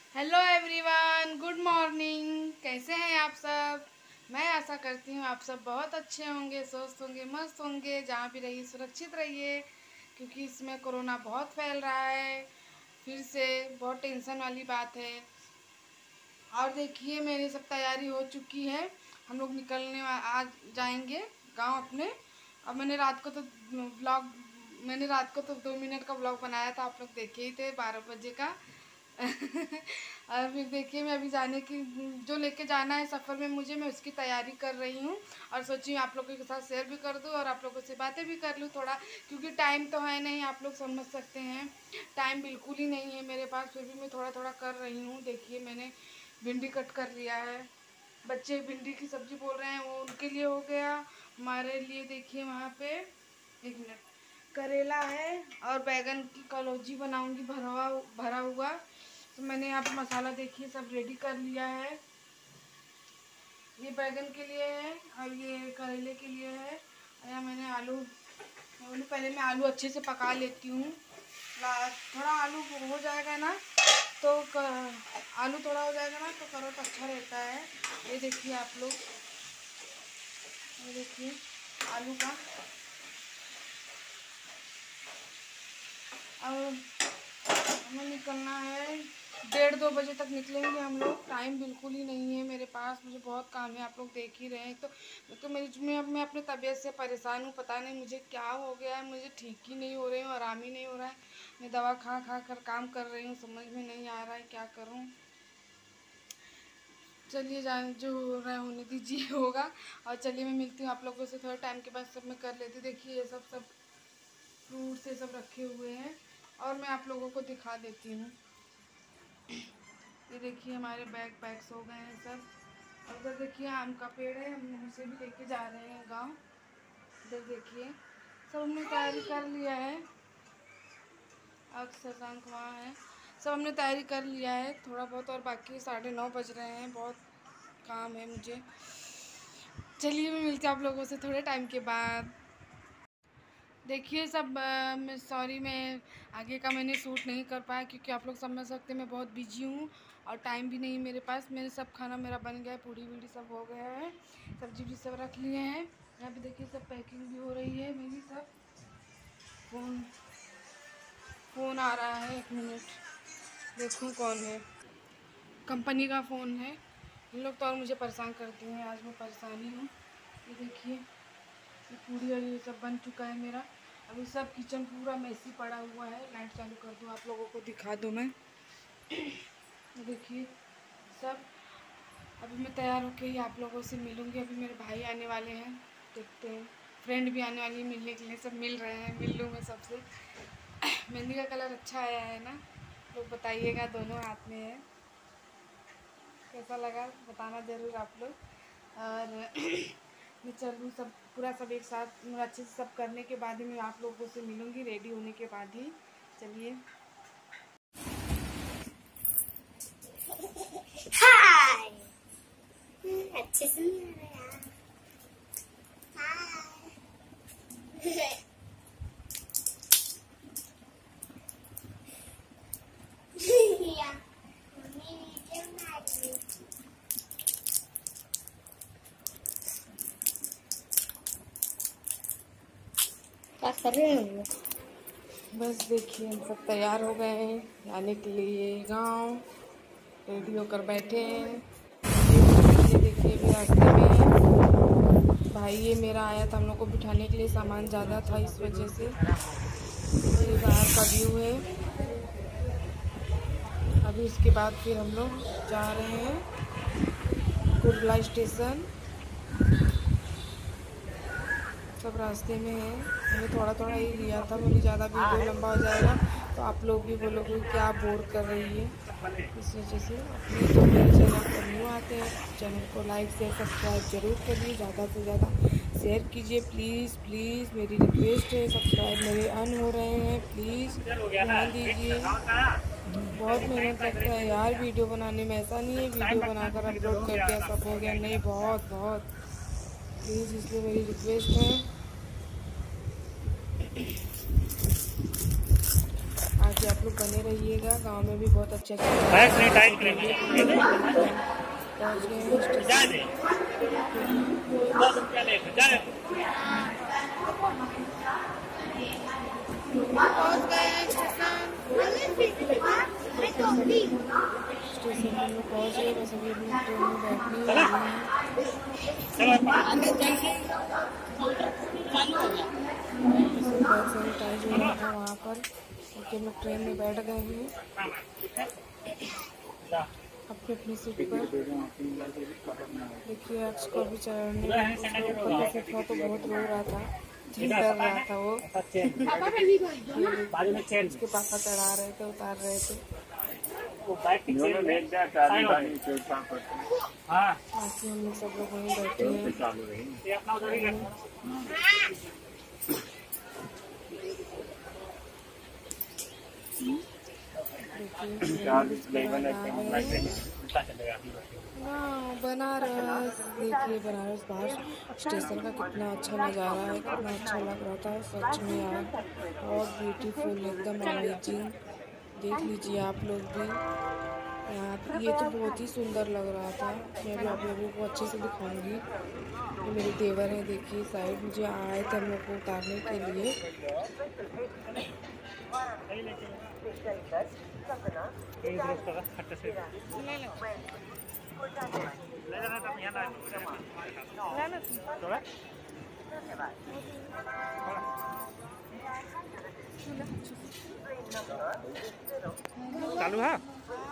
Hello everyone, good morning. कैसे हैं आप सब? मैं आशा करती हूँ आप सब बहुत अच्छे होंगे, स्वस्थ होंगे, मस्त होंगे। जहाँ भी रहिए सुरक्षित रहिए, क्योंकि इसमें कोरोना बहुत फैल रहा है। फिर से बहुत टेंशन वाली बात है। और देखिए मेरी सब तैयारी हो चुकी है। हम लोग आज जाएंगे गांव अपने। अब मैंने रात को तो 2 मिनट का ब्लॉग बनाया था, आप लोग देखे ही थे, 12 बजे का। और फिर देखिए मैं अभी जाने की जो लेके जाना है सफ़र में मुझे, मैं उसकी तैयारी कर रही हूँ। और सोची आप लोगों के साथ शेयर भी कर दूँ और आप लोगों से बातें भी कर लूँ थोड़ा, क्योंकि टाइम तो है नहीं, आप लोग समझ सकते हैं। टाइम बिल्कुल ही नहीं है मेरे पास, फिर भी मैं थोड़ा थोड़ा कर रही हूँ। देखिए मैंने भिंडी कट कर लिया है। बच्चे भिंडी की सब्ज़ी बोल रहे हैं, वो उनके लिए हो गया। हमारे लिए देखिए वहाँ पे 1 मिनट करेला है और बैगन की कलौजी बनाऊंगी भरा हुआ। तो मैंने यहाँ पे मसाला देखिए सब रेडी कर लिया है। ये बैगन के लिए है और ये करेले के लिए है। और यहाँ मैंने पहले मैं आलू अच्छे से पका लेती हूँ। थोड़ा आलू हो जाएगा ना तो आलू थोड़ा हो जाएगा ना तो करोट अच्छा रहता है। ये देखिए आप लोग, ये देखिए आलू का। अब हमें निकलना है, 1:30-2 बजे तक निकलेंगे हम लोग। टाइम बिल्कुल ही नहीं है मेरे पास, मुझे बहुत काम है, आप लोग देख ही रहे हैं। तो मैं अपने तबीयत से परेशान हूँ। पता नहीं मुझे क्या हो गया है, मुझे ठीक ही नहीं हो रही हूँ, आराम ही नहीं हो रहा है। मैं दवा खा खा कर काम कर रही हूँ, समझ में नहीं आ रहा है क्या करूँ। चलिए जाने जो हो रहा है होने दीजिए, होगा। और चलिए मैं मिलती हूँ आप लोगों से थोड़े टाइम के बाद। सब मैं कर लेती। देखिए ये सब फ्रूट्स ये सब रखे हुए हैं और मैं आप लोगों को दिखा देती हूँ। ये देखिए हमारे बैग पैक्स हो गए हैं सब। और उधर देखिए आम का पेड़ है, हम उसे भी लेके जा रहे हैं गांव। इधर देखिए सब हमने तैयारी कर लिया है। अक्सर शशांक वहाँ है। सब हमने तैयारी कर लिया है, थोड़ा बहुत और बाकी 9:30 बज रहे हैं। बहुत काम है मुझे। चलिए मैं मिलती हूँ आप लोगों से थोड़े टाइम के बाद। देखिए सब मैं आगे का मैंने शूट नहीं कर पाया, क्योंकि आप लोग समझ सकते हैं मैं बहुत बिजी हूँ और टाइम भी नहीं मेरे पास। मैंने सब खाना मेरा बन गया है, पूड़ी वूड़ी सब हो गया है, सब्जी भी सब रख लिए हैं। यहाँ पे देखिए सब पैकिंग भी हो रही है मेरी। सब फ़ोन आ रहा है, 1 मिनट देखूँ कौन है। कंपनी का फ़ोन है। इन लोग तो और मुझे परेशान करते हैं, आज मैं परेशानी हूँ। ये देखिए ये पूड़ी और ये सब बन चुका है मेरा। अभी सब किचन पूरा मेसी पड़ा हुआ है। लाइट चालू कर दूँ आप लोगों को दिखा दूँ मैं। देखिए सब अभी मैं तैयार होके ही आप लोगों से मिलूँगी। अभी मेरे भाई आने वाले हैं, देखते हैं। फ्रेंड भी आने वाली है मिलने के लिए, सब मिल रहे हैं, मिल लूँ मैं सबसे। मेहंदी का कलर अच्छा आया है ना, लोग बताइएगा। दोनों हाथ में है, कैसा लगा बताना ज़रूर आप लोग। और मैं चलूँ सब पूरा सब एक साथ अच्छे से सब करने के बाद ही मैं आप लोगों से मिलूँगी, रेडी होने के बाद ही। चलिए हाय अच्छे से नहीं आ रहा यार। हाय या मम्मी वीडियो बना रही है। क्या कर रहे हैं? बस देखिए हम सब तैयार हो गए हैं जाने के लिए गांव। रेडी होकर बैठे हैं। ये देखिए भी रास्ते में है। भाई ये मेरा आया था हम लोग को बिठाने के लिए, सामान ज़्यादा था इस वजह से। ये बाहर का व्यू है। अभी इसके बाद फिर हम लोग जा रहे हैं कुर्ला स्टेशन। सब रास्ते में है। मैंने थोड़ा थोड़ा ही लिया था, मैंने ज़्यादा वीडियो लंबा हो जाएगा तो आप लोग भी बोलोगे क्या बोर कर रही है। इस वजह से अपने जो मेरे चैनल पर न्यू आते हैं चैनल को लाइक शेयर सब्सक्राइब जरूर करिए, ज़्यादा से ज़्यादा शेयर कीजिए प्लीज़ प्लीज़, मेरी रिक्वेस्ट है। सब्सक्राइब मेरे अन हो रहे हैं, प्लीज़ ध्यान दीजिए। बहुत मेहनत लगता है यार वीडियो बनाने में। ऐसा नहीं है वीडियो बनाकर अपलोड कर दिया सब हो गया, नहीं, बहुत बहुत प्लीज़, इसलिए मेरी रिक्वेस्ट है। आगे आप आप लोग बने रहिएगा। गांव में भी बहुत अच्छे अच्छे पहुँच गए स्टेशन में लोग पहुँच गए। बस अभी अपनी ट्रेन में बैठने वाले हैं। बहुत सैनिटाइज हो रहा था वहाँ पर, क्योंकि हम लोग ट्रेन में बैठ गए हैं अपनी अपनी सीट पर। देखिए अक्ष को भी चढ़ने ऊपर था तो बहुत रो रहा था, डर रहा था वो। उसके पापा चढ़ा रहे थे, उतार रहे थे। बाकी हम लोग सब लोग वहीं बैठे हैं। बनारस देखिए, बनारस बाहर स्टेशन का कितना अच्छा नज़ारा है, कितना अच्छा लग रहा था सच में यार, बहुत ब्यूटीफुल, एकदम अमेजिंग। देख लीजिए आप लोग भी यहाँ, ये तो बहुत ही सुंदर लग रहा था। मैं भी आप लोगों को अच्छे से दिखाऊंगी। ये मेरे देवर हैं, देखिए साइड मुझे आए थे हम लोग को उतारने के लिए। चालू है।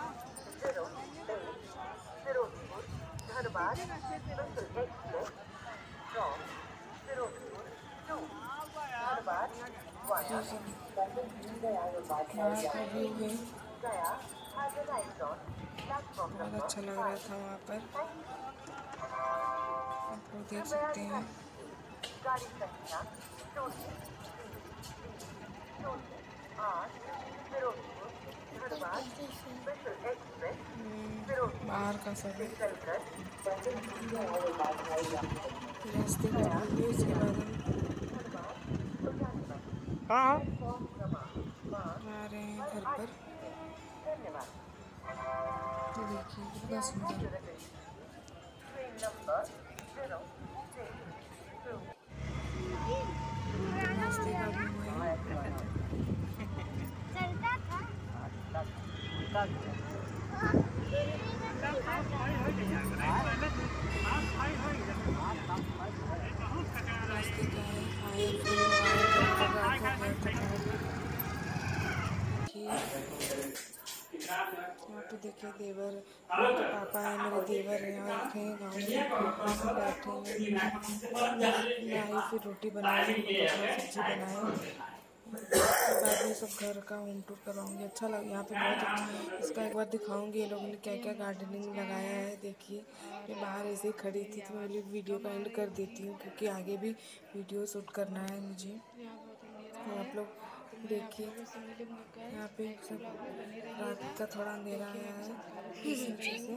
बहुत अच्छा लग रहा था वहाँ पर, आप लोग देख सकते हैं। बाहर का सब रास्ते का व्यू, इसके बाद हम आ रहे हैं घर पर। तो देखिए कितना सुंदर रास्ते का व्यू है। रास्ते का है, यहाँ पे देखिए देवर, पापा है मेरे देवर हैं, और हैं गाँव में बैठे हैं। आई फिर रोटी बनाई, सब्जी बनाई, बाद में सब घर का होम टूर करवाऊंगी। अच्छा लगा यहाँ पे, बहुत अच्छा। इसका एक बार दिखाऊंगी ये लोगों ने क्या क्या गार्डनिंग लगाया है। देखिए मैं बाहर ऐसे ही खड़ी थी, तो मैं वीडियो का एंड कर देती हूँ, क्योंकि आगे भी वीडियो शूट करना है मुझे। तो आप लोग देखिए यहाँ पे सब रात का थोड़ा अंधेरा आया है इस नीचे से।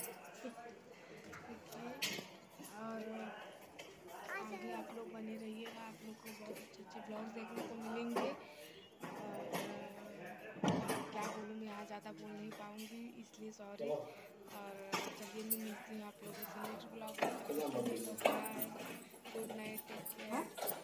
और आगे आप लोग बने रहिएगा, आप लोग को बहुत अच्छे अच्छे ब्लॉग्स देखने को मिलेंगे। क्या बोलूँ, मैं यहाँ ज़्यादा बोल नहीं पाऊँगी, इसलिए सॉरी। और चलिए मैं मिलती हूँ आप लोगों से नेक्स्ट ब्लॉग में। Good night, take care.